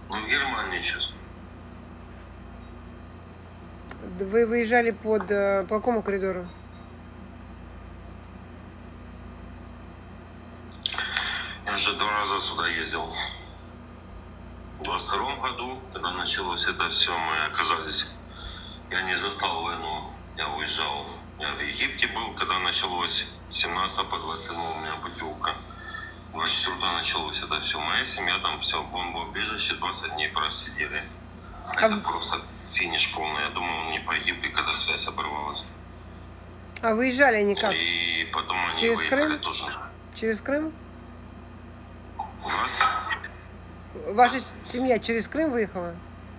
Ну, в Германии сейчас. Вы выезжали по какому коридору? Я уже 2 раза сюда ездил. В 22 году, когда началось это все, мы оказались... Я не застал войну, я уезжал. Я в Египте был, когда началось. 17 по 27 у меня путевка. 24 началось это все. Моя семья там все, бомбоубежище, 20 дней просидели. Это просто финиш полный. Я думал, не погибли, когда связь оборвалась. А выезжали они как? И потом они Через выехали Крым? тоже. Через Крым? Вас? Ваша семья через Крым выехала?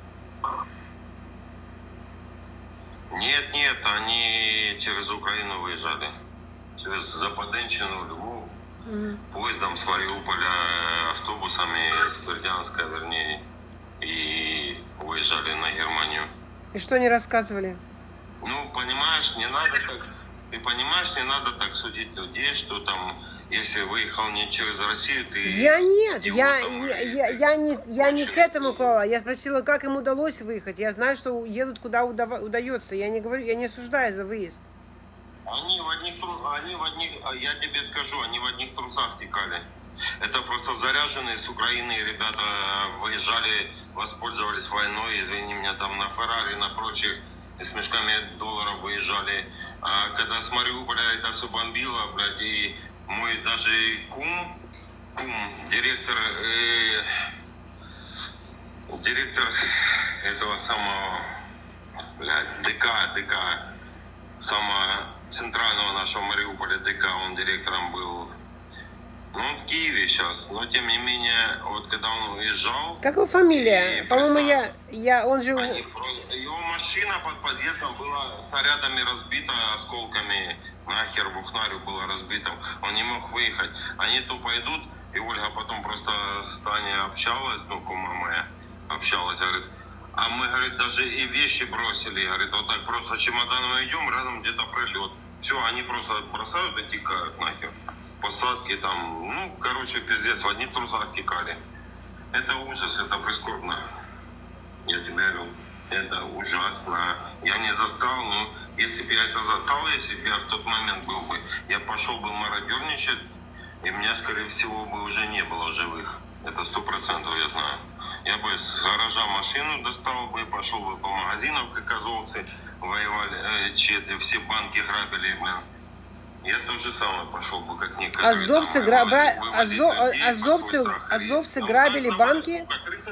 Нет, нет, они через Украину выезжали. Через Западенщину, Львов. Поездом с Мариуполя, автобусами с Бердянска, вернее. И уезжали на Германию. И что они рассказывали? Ну, понимаешь, не надо так... Ты понимаешь, не надо так судить людей, что там... Если выехал не через Россию, ты... Я нет, я не к этому клала. Я спросила, как им удалось выехать. Я знаю, что едут куда удается. Я не говорю, я не осуждаю за выезд. Они в одних, я тебе скажу, они в одних трусах текали. Это просто заряженные с Украины ребята выезжали, воспользовались войной, извини меня, там на Феррари, на прочих, с мешками долларов выезжали. А когда с Мариуполя это все бомбило, блядь, и мой даже кум, директор этого самого, блядь, ДК, самого центрального нашего Мариуполя ДК, он директором был. Ну, он в Киеве сейчас, но тем не менее, вот когда он уезжал... Как его фамилия? По-моему, он же... Его машина под подъездом была снарядами разбита, осколками, нахер в Ухнарю было разбито. Он не мог выехать. Они тупо идут, и Ольга потом просто с Таней общалась, ну, кума моя общалась, говорит, а мы, говорит, даже и вещи бросили, говорит, вот так просто чемоданом идем, рядом где-то прилет. Все, они просто бросают и текают нахер. Посадки там, ну, короче, пиздец, в одних трусах текали. Это ужас, это прискорбно. Я тебе говорю, это ужасно. Я не застал, но если бы я это застал, если бы я в тот момент был бы, я пошел бы мародерничать, и меня, скорее всего, бы уже не было живых. Это 100%, я знаю. Я бы с гаража машину достал бы, пошел бы по магазинам, как азовцы воевали, все банки грабили, блин. Я то же самое пошел бы, как некоторые. Азовцы грабили банки?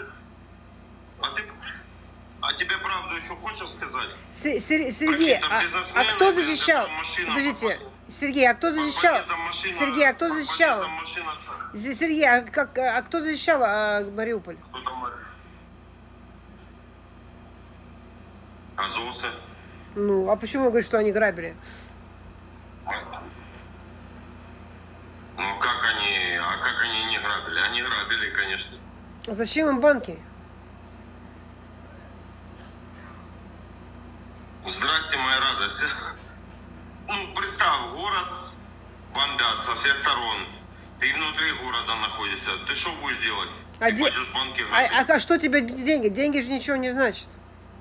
А тебе правду еще хочешь сказать? Сергей, а кто защищал? Подождите, Сергей, а кто защищал? Сергей, а кто защищал? Сергей, а кто защищал Мариуполь? Азовцы. Ну, а почему вы говорите, что они грабили? Ну, как они не грабили? Они грабили, конечно. А зачем им банки? Здрасте, моя радость. Ну, представь, город бомбят со всех сторон. Ты внутри города находишься. Ты что будешь делать? Ты пойдешь в банки грабить. А что тебе деньги? Деньги же ничего не значат.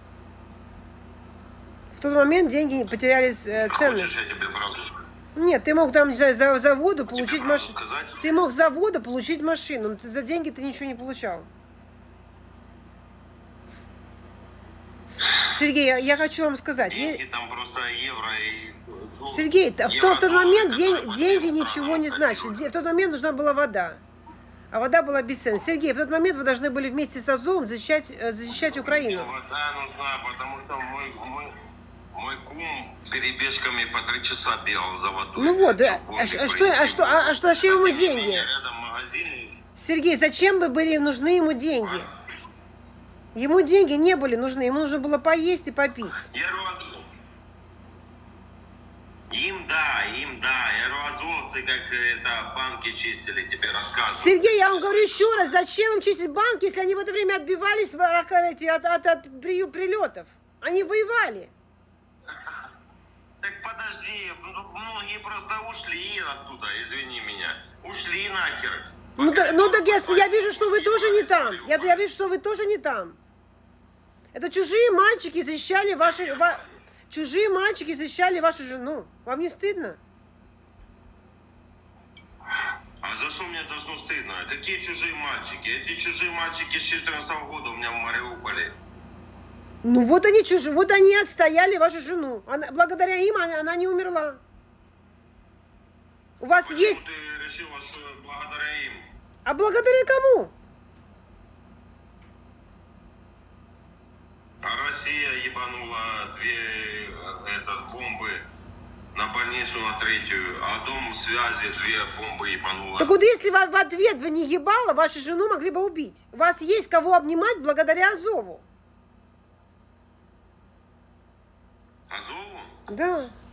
В тот момент деньги потеряли ценность. Хочешь, я тебе правду скажу? Нет, ты мог там, не знаю, за заводу получить машину. Ты мог с завода получить машину, но за деньги ты ничего не получал. Сергей, я хочу вам сказать. Деньги там просто евро и... Ну, Сергей, в тот момент деньги ничего не значат. В тот момент нужна была вода. А вода была бесценна. Сергей, в тот момент вы должны были вместе с Азовом защищать Украину. Вода нужна, потому что мой кум перебежками по 3 часа бегал за водой. Ну вот, да. Зачем ему деньги? Сергей, зачем бы были нужны ему деньги? Ему деньги не были нужны, ему нужно было поесть и попить. Им да. Азовцы, как это, банки чистили, тебе рассказывают. Сергей, я вам говорю еще раз, зачем им чистить банки, если они в это время отбивались от прилетов? Они воевали. Так подожди, многие просто ушли оттуда, извини меня. Ушли нахер. Ну так я вижу, что вы тоже не там. Я вижу, что вы тоже не там. Это чужие мальчики защищали чужие мальчики защищали вашу жену. Вам не стыдно? А за что мне должно стыдно? Какие чужие мальчики? Эти чужие мальчики с 14 года у меня в Мариуполе. Ну вот они чужие, вот они отстояли вашу жену. Благодаря им она не умерла. У вас Почему есть... ты решила, что благодаря им? А благодаря кому? А Россия ебанула две бомбы на больницу, на третью, а дом связи 2 бомбы ебанула. Так вот если в ответ вы не ебало, вашу жену могли бы убить. У вас есть кого обнимать благодаря Азову. Азову? Да.